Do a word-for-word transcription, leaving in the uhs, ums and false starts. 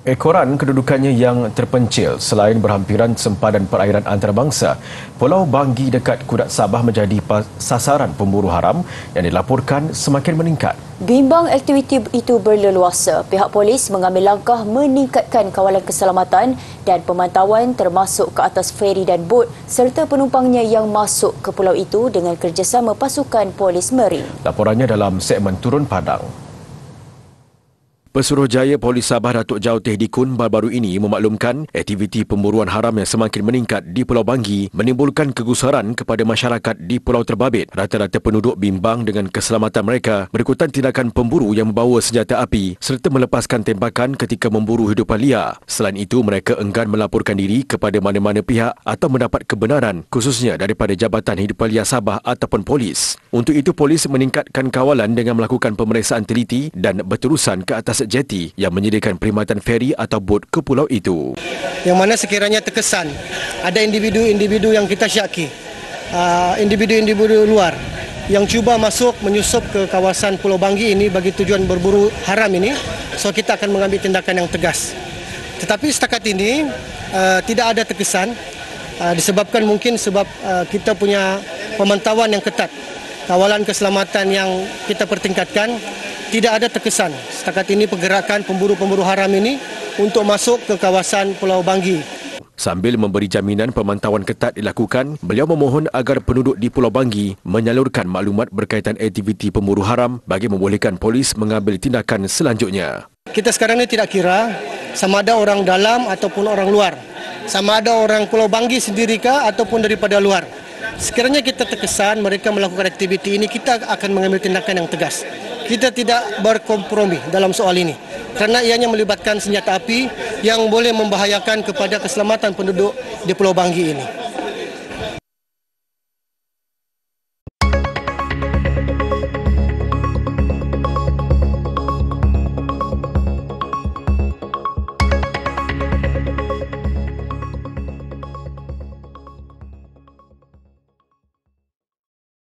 Ekoran kedudukannya yang terpencil selain berhampiran sempadan perairan antarabangsa, Pulau Banggi dekat Kudat Sabah menjadi sasaran pemburu haram yang dilaporkan semakin meningkat. Bimbang aktiviti itu berleluasa, pihak polis mengambil langkah meningkatkan kawalan keselamatan dan pemantauan termasuk ke atas feri dan bot serta penumpangnya yang masuk ke pulau itu dengan kerjasama pasukan polis Marine. Laporannya dalam segmen Turun Padang. Pesuruhjaya Polis Sabah Datuk Jau Teh Dikun baru-baru ini memaklumkan aktiviti pemburuan haram yang semakin meningkat di Pulau Banggi menimbulkan kegusaran kepada masyarakat di pulau terbabit. Rata-rata penduduk bimbang dengan keselamatan mereka berikutan tindakan pemburu yang membawa senjata api serta melepaskan tembakan ketika memburu hidupan liar. Selain itu, mereka enggan melaporkan diri kepada mana-mana pihak atau mendapat kebenaran khususnya daripada Jabatan Hidupan Liar Sabah ataupun polis. Untuk itu, polis meningkatkan kawalan dengan melakukan pemeriksaan teliti dan berterusan ke atas jeti yang menyediakan perkhidmatan feri atau bot ke pulau itu. Yang mana sekiranya terkesan ada individu-individu yang kita syaki, uh, individu-individu luar yang cuba masuk menyusup ke kawasan Pulau Banggi ini bagi tujuan berburu haram ini, so kita akan mengambil tindakan yang tegas. Tetapi setakat ini uh, tidak ada terkesan uh, disebabkan mungkin sebab uh, kita punya pemantauan yang ketat, kawalan keselamatan yang kita pertingkatkan. Tidak ada terkesan setakat ini pergerakan pemburu-pemburu haram ini untuk masuk ke kawasan Pulau Banggi. Sambil memberi jaminan pemantauan ketat dilakukan, beliau memohon agar penduduk di Pulau Banggi menyalurkan maklumat berkaitan aktiviti pemburu haram bagi membolehkan polis mengambil tindakan selanjutnya. Kita sekarang ini tidak kira sama ada orang dalam ataupun orang luar, sama ada orang Pulau Banggi sendirikah ataupun daripada luar. Sekiranya kita terkesan mereka melakukan aktiviti ini, kita akan mengambil tindakan yang tegas. Kita tidak berkompromi dalam soal ini kerana ianya melibatkan senjata api yang boleh membahayakan kepada keselamatan penduduk di Pulau Banggi ini.